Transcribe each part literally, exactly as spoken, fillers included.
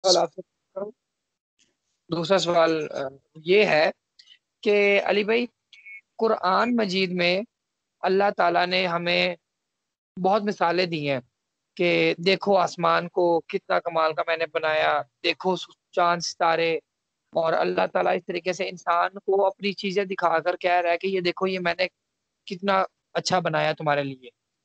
सवाल आपसे करूं। दूसरा सवाल अ, ये है कि अली भाई, कुरान मजीद में अल्लाह ताला ने हमें बहुत मिसालें दी हैं कि देखो आसमान को कितना कमाल का मैंने बनाया, देखो चांद सितारे। और अल्लाह ताला इस तरीके से इंसान को अपनी चीजें दिखाकर कह रहा है कि ये देखो, ये मैंने कितना अच्छा बनाया तुम्हारे लिए।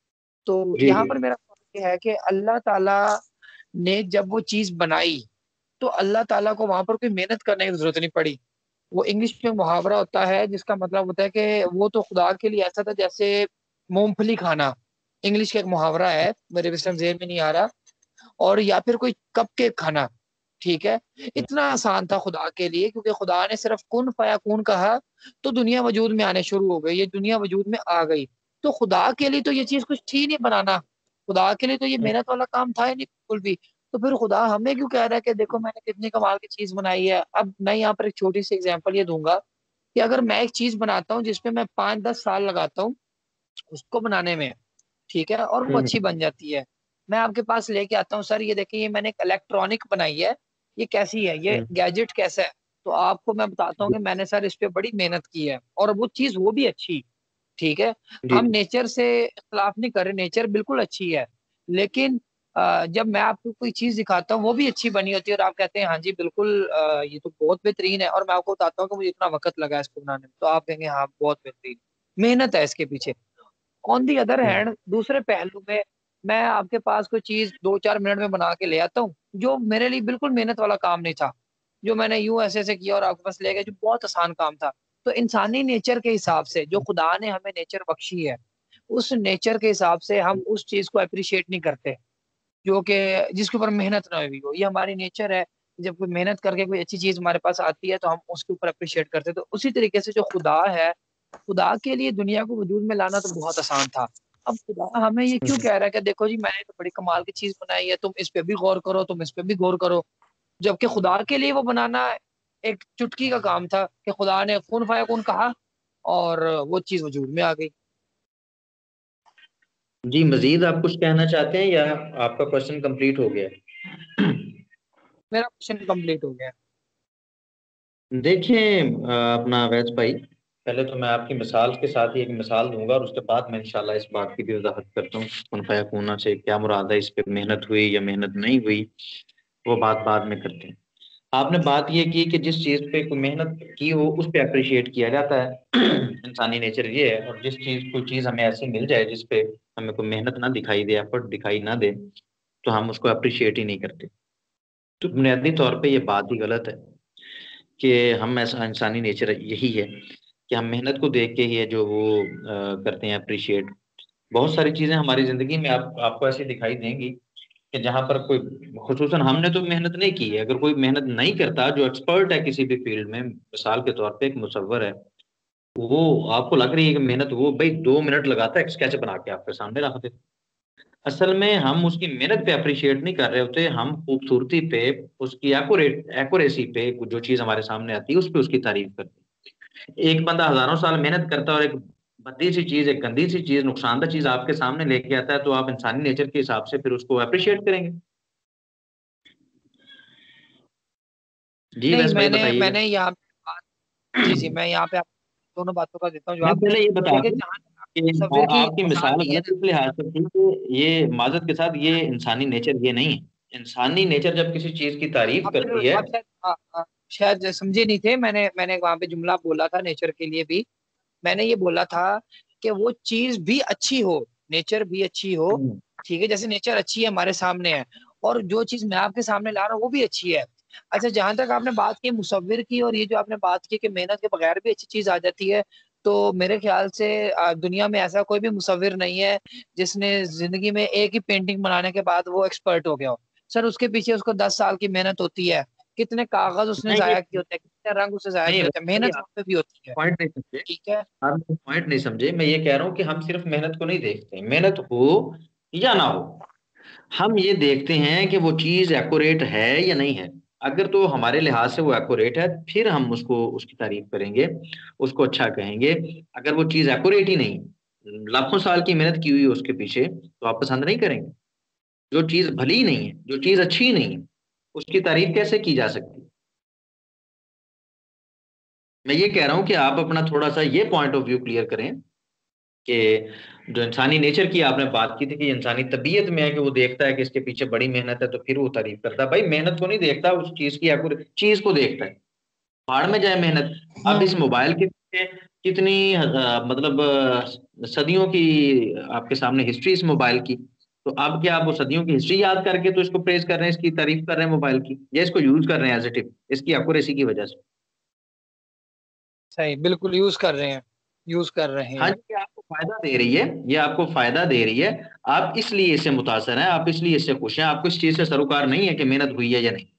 तो जी यहाँ जी। पर मेरा सवाल ये है कि अल्लाह ताला ने जब वो चीज बनाई, तो अल्लाह ताला को वहां पर कोई मेहनत करने की जरूरत नहीं पड़ी। वो इंग्लिश में मुहावरा होता है जिसका मतलब होता है कि वो तो खुदा के लिए ऐसा था जैसे मूंगफली खाना। इंग्लिश का एक मुहावरा है, मेरे विषय जेल में नहीं आ रहा। और या फिर कोई कपकेक खाना। ठीक है। इतना आसान था खुदा के लिए, क्योंकि खुदा ने सिर्फ कुन फयाकून कहा तो दुनिया वजूद में आने शुरू हो गई, ये दुनिया वजूद में आ गई। तो खुदा के लिए तो ये चीज कुछ थी नहीं बनाना। खुदा के लिए तो ये मेहनत वाला काम था ही नहीं बिल्कुल भी। तो फिर खुदा हमें क्यों कह रहा है कि देखो मैंने कितनी कमाल की चीज बनाई है। अब मैं यहाँ पर एक छोटी सी एग्जांपल ये दूंगा कि अगर मैं एक चीज बनाता हूँ जिसपे मैं पाँच दस साल लगाता हूँ उसको बनाने में, ठीक है, और वो हम्म अच्छी बन जाती है। मैं आपके पास लेके आता हूँ, सर ये देखिए, ये मैंने एक इलेक्ट्रॉनिक बनाई है, ये कैसी है, ये हम्म, गैजेट कैसा है। तो आपको मैं बताता हूँ जी कि मैंने सर इस पे बड़ी मेहनत की है और वो चीज वो भी अच्छी। ठीक है। जी हम नेचर से इख्तलाफ नहीं कर रहे, नेचर बिल्कुल अच्छी है। लेकिन अ, जब मैं आपको कोई चीज दिखाता हूँ वो भी अच्छी बनी होती है और आप कहते हैं हाँ जी बिल्कुल, अ, ये तो बहुत बेहतरीन है, और मैं आपको बताता हूँ कि मुझे इतना वक्त लगा है इसको बनाने में, तो आप कहेंगे हाँ बहुत बेहतरीन मेहनत है इसके पीछे। On the other hmm hand, दूसरे पहलू में, मैं आपके पास कोई चीज दो चार मिनट में बना के ले आता हूँ जो मेरे लिए बिल्कुल मेहनत वाला काम नहीं था, जो मैंने यूं ऐसे ऐसे किया और आपके पास ले गया, जो बहुत आसान काम था। तो इंसानी नेचर के हिसाब से जो खुदा ने हमें नेचर बख्शी है, उस नेचर के हिसाब से हम उस चीज को अप्रिशिएट नहीं करते जो कि जिसके ऊपर मेहनत ना हुई हो। ये हमारी नेचर है। जब कोई मेहनत करके कोई अच्छी चीज हमारे पास आती है तो हम उसके ऊपर अप्रिशिएट करते हैं। तो उसी तरीके से जो खुदा है, खुदा के लिए दुनिया को वजूद में लाना तो बहुत आसान था। अब खुदा हमें ये क्यों हम्म। कह रहा है कि देखो जी मैंने तो बड़ी कमाल की चीज बनाई है, तुम इस पे भी गौर करो, तुम इस पे भी गौर करो। जबकि खुदा के लिए वो बनाना एक चुटकी का काम था कि खुदा ने कून फायकून कहा और वो चीज वजूद में आ गई। जी, मजीद आप कुछ कहना चाहते हैं या आपका क्वेश्चन कंप्लीट हो गया है? मेरा क्वेश्चन कंप्लीट हो गया। देखिए अ, अपना अवैध भाई, पहले तो मैं आपकी मिसाल के साथ ही एक मिसाल दूंगा और उसके बाद मैं इंशाल्लाह इस बात की भी वजाहत करता हूँ कुन फयाकून से क्या मुराद है, इस पे मेहनत हुई या मेहनत नहीं हुई, वो बात बाद में करते हैं। आपने बात ये की कि जिस चीज पे कोई मेहनत की हो उस पे अप्रिशिएट किया जाता है। इंसानी नेचर ये है, और जिस चीज कोई चीज हमें ऐसी मिल जाए जिस पे हमें कोई मेहनत ना दिखाई दे, एफर्ट दिखाई ना दे, तो हम उसको अप्रिशिएट ही नहीं करते। तो बुनियादी तौर पे ये बात ही गलत है कि हम ऐसा, इंसानी नेचर यही है कि हम मेहनत को देख के ही है जो वो अ, करते हैं अप्रिशिएट। बहुत सारी चीजें हमारी जिंदगी में आप आपको ऐसी दिखाई देंगी कि जहां पर कोई, खुसूसन हमने तो मेहनत नहीं की है, अगर कोई मेहनत नहीं करता जो एक्सपर्ट है किसी भी फील्ड में, मिसाल के तौर पे एक मुसव्वर है, वो आपको लग रही है कि मेहनत, वो भाई दो मिनट लगाता है स्केच बना के आपके सामने रख दे। असल में हम उसकी मेहनत पे अप्रिशिएट नहीं कर रहे होते, हम खूबसूरती पे, उसकी एक्यूरेट एक्यूरेसी पे, जो चीज हमारे सामने आती है उस पे उसकी तारीफ करते हैं। एक बंदा हजारों साल मेहनत करता है और एक भद्दी सी चीज, एक गंदी सी चीज, नुकसानदा चीज आपके सामने लेके आता है, तो आप इंसानी नेचर के हिसाब से फिर उसको अप्रिशिएट करेंगे। जी नहीं, वैस भाई मैंने बताइएगा। मैंने यहाँ पे बात, जी जी, मैं यहाँ पे आप दोनों बातों का देता हूँ मैं जवाब। पहले ये बता देखिए दूं जहाँ तक कि आपने मुसव्विर आ- की आपकी मिसाल मिसाल दी है गलत इस लिहाज से थी कि ये माजरत के साथ, ये इंसानी नेचर ये नहीं है। इंसानी नेचर जब किसी चीज की तारीफ आप फिर करती है। आप शायद हाँ, हाँ, शायद समझे नहीं थे। मैंने मैंने वहां पे जुमला बोला था नेचर के लिए भी। मैंने ये बोला था कि वो चीज भी अच्छी हो, नेचर भी अच्छी हो। हम्म, ठीक है, जैसे नेचर अच्छी है हमारे सामने है, और जो चीज मैं आपके सामने ला रहा हूँ वो भी अच्छी है। अच्छा, जहां तक आपने बात की मुसव्विर की, और ये जो आपने बात की कि मेहनत के बगैर भी अच्छी चीज आ जाती है, तो मेरे ख्याल से अ, दुनिया में ऐसा कोई भी मुसव्विर नहीं है जिसने जिंदगी में एक ही पेंटिंग बनाने के बाद वो एक्सपर्ट हो गया हो। सर उसके पीछे उसको दस साल की मेहनत होती है, कितने कागज उसने नहीं जाया किए नहीं होते हैं, कितने रंग उसे जाया नहीं किए होते हैं, भाई, मेहनत आप वहां पे भी होती है। पॉइंट नहीं समझे। ठीक है। आप पॉइंट नहीं समझे, मैं ये कह रहा हूँ कि हम सिर्फ मेहनत को नहीं देखते, मेहनत हो या ना हो, हम ये देखते हैं कि वो चीज एक्यूरेट है या नहीं है। अगर तो हमारे लिहाज से वो एक्यूरेट है, फिर हम उसको, उसकी तारीफ करेंगे, उसको अच्छा कहेंगे। अगर वो चीज एक्यूरेट ही नहीं, लाखों साल की मेहनत की हुई है उसके पीछे, तो आप पसंद नहीं करेंगे। जो चीज भली नहीं है, जो चीज अच्छी नहीं है, उसकी तारीफ कैसे की जा सकती है? मैं ये कह रहा हूं कि आप अपना थोड़ा सा ये पॉइंट ऑफ व्यू क्लियर करें कि जो इंसानी नेचर की आपने बात की थी कि इंसानी तबीयत में है कि वो देखता है कि इसके पीछे बड़ी मेहनत है तो फिर वो तारीफ करता है। भाई मेहनत को नहीं देखता, उस चीज की आपको चीज को देखता है। भाड़ में जाए मेहनत। अब इस हम्म। मोबाइल के पीछे कितनी अ, मतलब अ, सदियों की आपके सामने हिस्ट्री इस मोबाइल की। तो अब क्या आप वो सदियों की हिस्ट्री याद करके तो इसको प्रेज कर रहे हैं, इसकी तारीफ कर रहे हैं मोबाइल की, या इसको यूज कर रहे हैं एज इट इज इसकी एक्यूरेसी की वजह से? सही, बिल्कुल यूज कर रहे हैं, यूज कर रहे हाँ हैं। जी, ये आपको फायदा दे रही है, ये आपको फायदा दे रही है। आप इसलिए इससे मुतासर हैं, आप इसलिए इससे खुश हैं, आपको इस चीज से सरोकार नहीं है कि मेहनत हुई है या नहीं।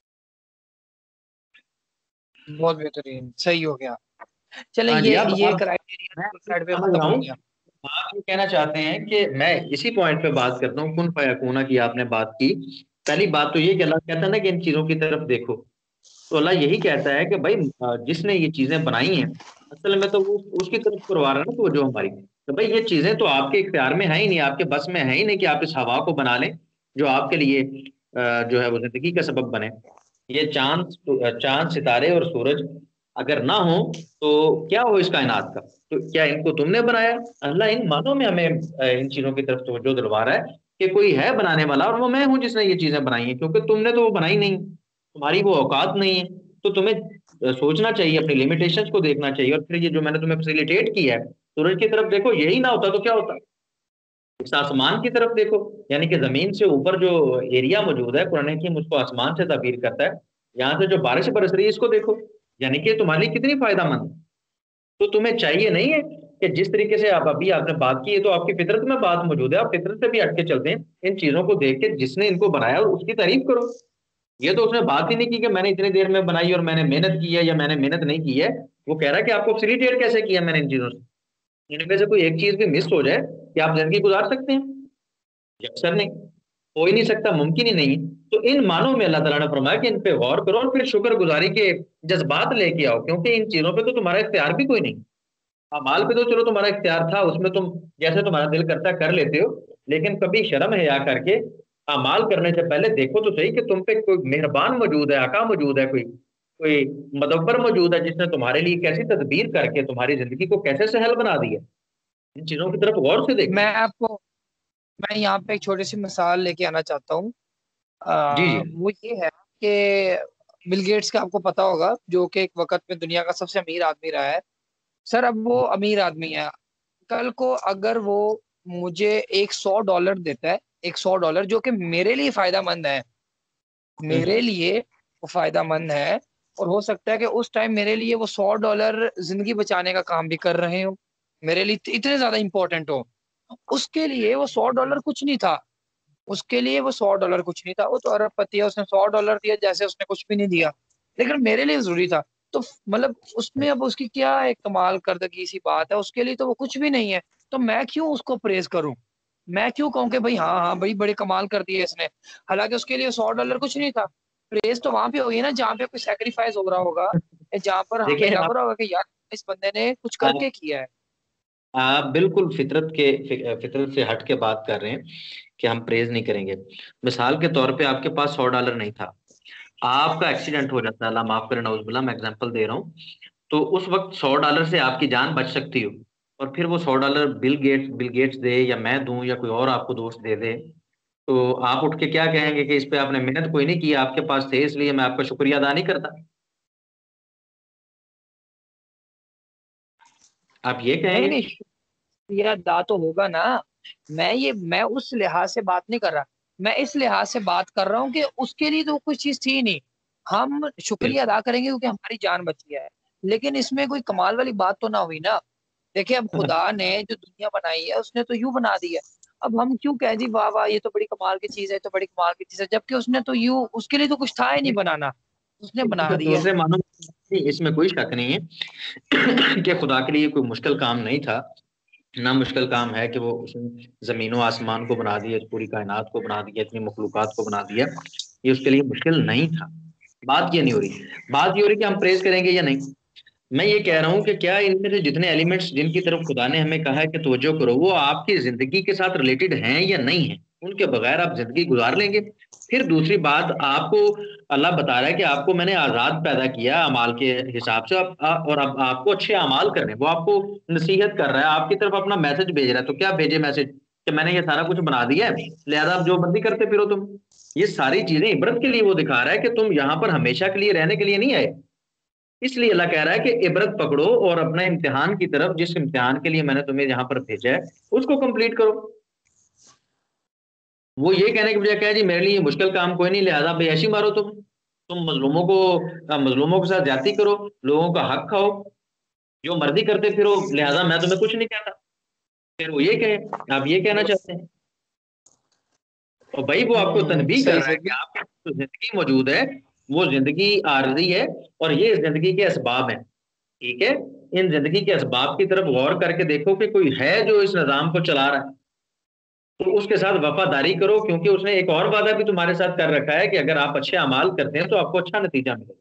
बहुत बेहतरीन, सही हो गया। चले, हाँ जी। ये अब ये अब क्राइटेरिया मैं तो साइड पे समझ खत्म रहा हो हूँ, गया। आप ये कहना चाहते हैं कि मैं इसी पॉइंट पे बात करता हूँ, कुन फयाकूना की आपने बात की। पहली बात तो ये कि अल्लाह कहता है ना कि इन चीजों की तरफ देखो। तो अल्लाह यही कहता है कि भाई अ, जिसने ये चीजें बनाई हैं, असल में तो वो उसकी तरफ करवा रहा है ना, तो जो हमारी, तो भाई ये चीजें तो आपके इख्तियार में है ही नहीं, आपके बस में है ही नहीं कि आप इस हवा को बना लें जो आपके लिए अ, जो है वो जिंदगी का सबब बने। ये चांद चांद सितारे और सूरज अगर ना हो तो क्या हो इस कायनात का? तो क्या इनको तुमने बनाया? अल्लाह इन मानों में हमें अ, इन चीजों की तरफ तवज्जो दिलवा रहा है कि कोई है बनाने वाला और वो मैं हूं जिसने ये चीजें बनाई हैं, क्योंकि तुमने तो वो बनाई नहीं, तुम्हारी वो औकात नहीं है। तो तुम्हें अ, सोचना चाहिए, अपनी लिमिटेशंस को देखना चाहिए, और फिर ये जो मैंने तुम्हें फैसिलिटेट किया है, सूरज की तरफ देखो, यही ना होता तो क्या होता? इस आसमान की तरफ देखो, यानी कि जमीन से ऊपर जो एरिया मौजूद है, कुरान हकीम उसको आसमान से ताबीर करता है। यहाँ से जो बारिश बरस रही है इसको देखो, यानी कि तुम्हारे लिए कितनी फायदामंद है। तो तुम्हें चाहिए नहीं है कि जिस तरीके से आप अभी आपने बात की है, तो आपकी फितरत में बात मौजूद है, आप फितरत से भी हट के चलते हैं, इन चीजों को देख के जिसने इनको बनाया और उसकी तारीफ करो। ये तो उसने बात ही नहीं की कि मैंने इतनी देर में बनाई और मैंने मेहनत की है या मैंने मेहनत नहीं की है। वो कह रहा है कि आपको फैसिलिटेट कैसे किया मैंने इन चीजों से, इनमें से कोई एक चीज भी मिस हो जाए कि आप जिंदगी गुजार सकते हैं? अक्सर नहीं, हो ही नहीं सकता, मुमकिन ही नहीं है। तो इन मानों में अल्लाह ताला ने फरमाया कि इन पे गौर करो और फिर शुक्र गुजारी के जज्बात लेके आओ, क्योंकि इन चीजों पे तो तुम्हारा इख्तियार भी कोई नहीं। अमाल पे तो चलो तुम्हारा इख्तियार था, उसमें तुम जैसे तुम्हारा दिल करता है कर लेते हो, लेकिन कभी शर्म हया करके अमाल करने से पहले देखो तो सही कि तुम पे कोई मेहरबान मौजूद है, आका मौजूद है, कोई कोई मदब्बर मौजूद है जिसने तुम्हारे लिए कैसी तदबीर करके तुम्हारी जिंदगी को कैसे सहल बना दिया। इन चीजों की तरफ गौर से देखो। मैं आपको मैं यहाँ पे एक छोटी सी मिसाल लेके आना चाहता हूँ। जी जी। आ, वो ये है कि बिल गेट्स का आपको पता होगा, जो कि एक वक्त में दुनिया का सबसे अमीर आदमी रहा है। सर, अब वो अमीर आदमी है। कल को अगर वो मुझे एक सौ डॉलर देता है, एक सौ डॉलर जो कि मेरे लिए फायदा मंद है, मेरे हम्म। लिए वो फायदा मंद है, और हो सकता है कि उस टाइम मेरे लिए वो सौ डॉलर जिंदगी बचाने का काम भी कर रहे हो, मेरे लिए इतने ज्यादा इंपॉर्टेंट हो। उसके लिए वो सौ डॉलर कुछ नहीं था। उसके लिए वो सौ डॉलर कुछ नहीं था, वो तो अरबपति है, उसने सौ डॉलर दिया जैसे उसने कुछ भी नहीं दिया। लेकिन मेरे लिए जरूरी था। तो मतलब उसमें अब उसकी क्या एक कमाल करदगी सी बात है, उसके लिए तो वो कुछ भी नहीं है। तो मैं क्यों उसको प्रेज करूं? मैं क्यों कहूं कि भाई हाँ हाँ भाई बड़े कमाल कर दिए इसने, हालांकि उसके लिए सौ डॉलर कुछ नहीं था। प्रेज तो वहां पे होगी ना जहाँ पे कोई सेक्रीफाइस हो रहा होगा, या जहाँ पर हमें देखिए लग आप रहा होगा कि यार इस बंदे ने कुछ आप करके किया है। आप बिल्कुल फितरत के फि- फितरत से हट के बात कर रहे हैं कि हम प्रेज नहीं करेंगे। मिसाल के तौर पे आपके पास सौ डॉलर नहीं था, आपका एक्सीडेंट हो जाता है, अल्लाह माफ करे, नौजुबिल्ला, मैं एग्जांपल दे रहा हूँ। तो उस वक्त सौ डॉलर से आपकी जान बच सकती हो, और फिर वो सौ dollar Bill Gates Bill Gates दे या मैं दूं या कोई और आपको दोस्त दे दे, तो आप उठ के क्या कहेंगे कि इस पे आपने मेहनत कोई नहीं की, आपके पास थे इसलिए मैं आपका शुक्रिया अदा नहीं करता? आप ये नहीं कहेंगे? नहीं, शुक्रिया अदा तो होगा ना। मैं ये मैं उस लिहाज से बात नहीं कर रहा। मैं इस लिहाज से बात कर रहा हूँ कि उसके लिए तो कुछ चीज थी नहीं। हम शुक्रिया अदा करेंगे क्योंकि हमारी जान बची है। लेकिन इसमें कोई कमाल वाली बात तो ना हुई ना। देखिए, अब खुदा ने जो दुनिया बनाई है उसने तो यूं बना दी है। अब हम क्यों कहें जी वाह वाह ये तो बड़ी कमाल की चीज है, ये तो बड़ी कमाल की चीज है, जबकि उसने तो यूं, उसके लिए तो कुछ था ही नहीं बनाना, उसने बना देखिए दी है। दूसरे मानव इसमें कोई शक नहीं है कि खुदा के लिए कोई मुश्किल काम नहीं था। ना मुश्किल काम है कि वो उसने जमीनों आसमान को बना दिया, इस पूरी कायनात को बना दिया, इतनी मखलूकात को बना दिया, ये उसके लिए मुश्किल नहीं था। बात ये नहीं हो रही, बात ये हो रही कि हम प्रेज करेंगे या नहीं। मैं ये कह रहा हूँ कि क्या इनमें से जितने एलिमेंट्स जिनकी तरफ खुदा ने हमें कहा है कि तवज्जो करो, वो आपकी जिंदगी के साथ रिलेटेड हैं या नहीं है? उनके बगैर आप जिंदगी गुजार लेंगे? फिर दूसरी बात, आपको अल्लाह बता रहा है कि आपको मैंने आज़ाद पैदा किया अमाल के हिसाब से, अब आ- और अब आपको अच्छे अमाल करने, वो आपको नसीहत कर रहा है, आपकी तरफ अपना मैसेज भेज रहा है। तो क्या भेजे मैसेज कि मैंने ये सारा कुछ बना दिया है, लिहाजा आप जो बंदी करते फिरो तुम। ये सारी चीजें इबरत के लिए वो दिखा रहा है कि तुम यहाँ पर हमेशा के लिए रहने के लिए नहीं आए। इसलिए अल्लाह कह रहा है कि इबरत पकड़ो और अपना इम्तिहान की तरफ, जिस इम्तिहान के लिए मैंने तुम्हें यहाँ पर भेजा है उसको कंप्लीट करो। वो ये कहने के बजाय कहा जी मेरे लिए ये मुश्किल काम कोई नहीं, लिहाजा भाई ऐसी मारो तुम तुम मजलूमों को अ, मजलूमों के साथ ज्यादती करो, लोगों का हक खाओ, जो मर्जी करते फिरो, लिहाजा मैं तुम्हें कुछ नहीं कहता। फिर वो ये कहे, आप ये कहना चाहते हैं। और भाई वो आपको हम्म, तनबीह कर सही रहा है सही कि बिल्कुल। आपकी जो जिंदगी मौजूद है वो जिंदगी आरजी है, और ये जिंदगी के असबाब हैं। ठीक है, इन जिंदगी के असबाब की तरफ गौर करके देखो कि कोई है जो इस निजाम को चला रहा है, तो उसके साथ वफादारी करो, क्योंकि उसने एक और वादा भी तुम्हारे साथ कर रखा है कि अगर आप अच्छे अमाल करते हैं तो आपको अच्छा नतीजा मिलेगा।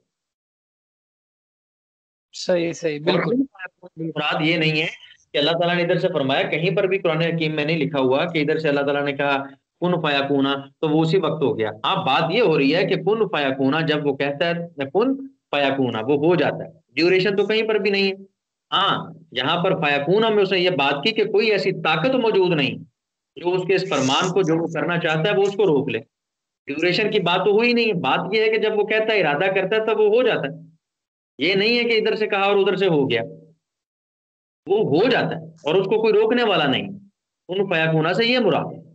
सही सही और बिल्कुल बिल्कुल। मुराद ये नहीं है कि अल्लाह ताला ने इधर से फरमाया, कहीं पर भी कुरान हकीम में नहीं लिखा हुआ कि इधर से अल्लाह ताला ने कहा कुन फयाकूना तो वो उसी वक्त हो गया। हाँ, बात ये हो रही है कि कुन फयाकूना, जब वो कहता है कुन फयाकूना वो हो जाता है, ड्यूरेशन तो कहीं पर भी नहीं है। हाँ, यहाँ पर फयाकूना में उसने ये बात की कि कोई ऐसी ताकत मौजूद नहीं जो उसके इस फरमान को, जो वो करना चाहता है, वो उसको रोक ले। ड्यूरेशन की बात तो हुई नहीं है, बात ये है कि जब वो कहता है, इरादा करता है, तब वो हो जाता है। ये नहीं है कि इधर से कहा और उधर से हो गया, वो हो जाता है और उसको कोई रोकने वाला नहीं। उन फयाकूना से ये मुराद है।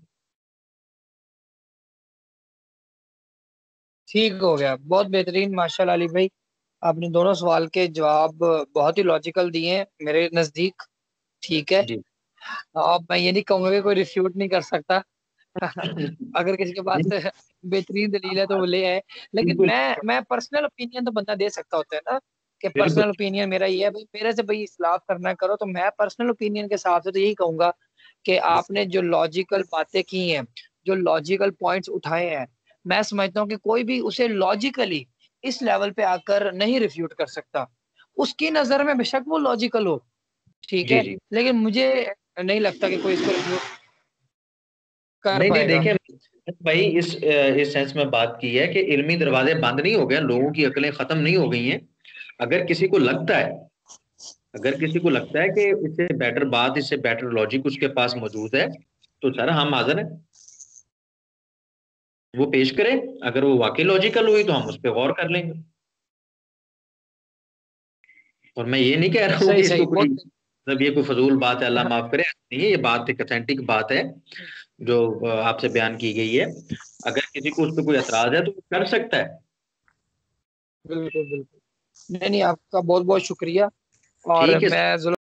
ठीक हो गया, बहुत बेहतरीन माशाल्लाह अली भाई। आपने दोनों सवाल के जवाब बहुत ही लॉजिकल दिए हैं मेरे नजदीक। ठीक है। जी। अब मैं ये नहीं कहूंगा कि कोई रिफ्यूट नहीं कर सकता। अगर किसी के पास बेहतरीन दलील है तो वो ले आए। लेकिन बिल्कुल मैं मैं पर्सनल ओपिनियन तो बंदा दे सकता होता है ना, कि बिल्कुल। पर्सनल ओपिनियन मेरा ये है भाई, मेरे से भाई इस्लाफ करना करो, तो मैं पर्सनल ओपिनियन के हिसाब से तो यही कहूंगा कि आपने जो लॉजिकल बातें की हैं, जो लॉजिकल पॉइंट्स उठाए हैं, मैं समझता हूँ कि कोई भी उसे लॉजिकली इस लेवल पे आकर नहीं रिफ्यूट कर सकता। उसकी नजर में बेशक वो लॉजिकल हो, ठीक जी है, जी। लेकिन मुझे नहीं लगता कि कोई इसको रिफ्यूट कर नहीं नहीं, पाएगा। देखिए भाई, इस अ, इस सेंस में बात की है कि इल्मी दरवाजे बंद नहीं हो गए, लोगों की अकलें खत्म नहीं हो गई हैं। अगर किसी को लगता है, अगर किसी को लगता है कि इससे बेटर बात, इससे बेटर लॉजिक उसके पास मौजूद है, तो सर हम हाजिर हैं, वो पेश करें। अगर वो वाकई लॉजिकल हुई तो हम उस पर गौर कर लेंगे। और मैं ये नहीं कह रहा हूँ कि सही इसको सही कोई, बहुत। मतलब ये कोई फजूल बात है, अल्लाह हाँ, माफ करे, नहीं है, ये बात एक अथेंटिक बात है जो अ, आपसे बयान की गई है। अगर किसी को उस पर कोई एतराज है तो वो कर सकता है। बिल्कुल बिल्कुल। नहीं नहीं, आपका बहुत बहुत शुक्रिया। और ठीक है। मैं